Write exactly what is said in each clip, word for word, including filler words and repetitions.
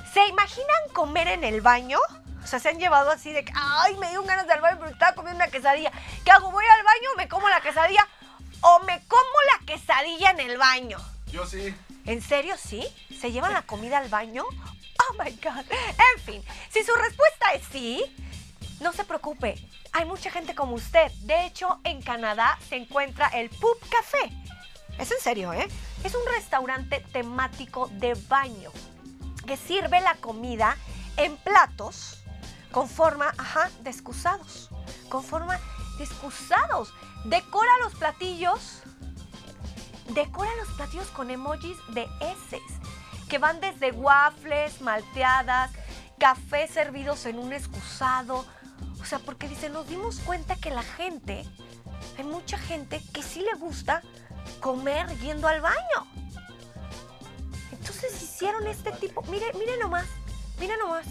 ¿Se imaginan comer en el baño? O sea, se han llevado así de que, ay, me dio ganas de al baño, pero estaba comiendo una quesadilla. ¿Qué hago? ¿Voy al baño, me como la quesadilla o me como la quesadilla en el baño? Yo sí. ¿En serio sí? ¿Se llevan la comida al baño? Oh my God. En fin, si su respuesta es sí, no se preocupe. Hay mucha gente como usted. De hecho, en Canadá se encuentra el Pub Café. Es en serio, ¿eh? Es un restaurante temático de baño que sirve la comida en platos con forma, ajá, de excusados. Con forma de excusados. Decora los platillos. Decora los platillos con emojis de heces, que van desde waffles, malteadas, café servidos en un excusado. O sea, porque dice, nos dimos cuenta que la gente, hay mucha gente que sí le gusta comer yendo al baño. Entonces hicieron este tipo, mire, mire nomás, mire nomás.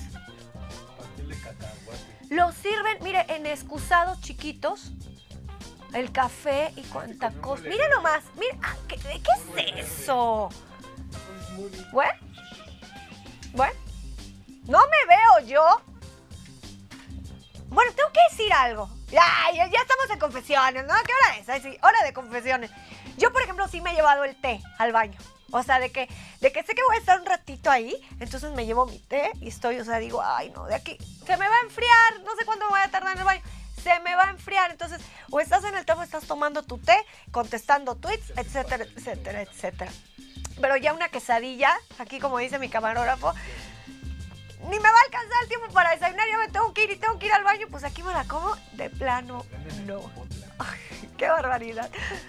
Lo sirven, mire, en excusados chiquitos. El café y cuánta cosa. Mire nomás, mire, ah, ¿qué, ¿qué es eso? Bueno, bueno, no me veo yo. Bueno, tengo que decir algo. Ya, ya, ya estamos en confesiones, ¿no? ¿Qué hora es? Ay, sí, hora de confesiones. Yo, por ejemplo, sí me he llevado el té al baño. O sea, de que, de que sé que voy a estar un ratito ahí, entonces me llevo mi té y estoy, o sea, digo, ay, no, de aquí se me va a enfriar, no sé cuánto me voy a tardar en el baño. Se me va a enfriar, entonces, o estás en el tema, estás tomando tu té, contestando tweets, etcétera, etcétera, etcétera. Pero ya una quesadilla, aquí como dice mi camarógrafo, ni me va a alcanzar el tiempo para desayunar, ya me tengo que ir y tengo que ir al baño, pues aquí me la como, de plano, no. Ay, qué barbaridad.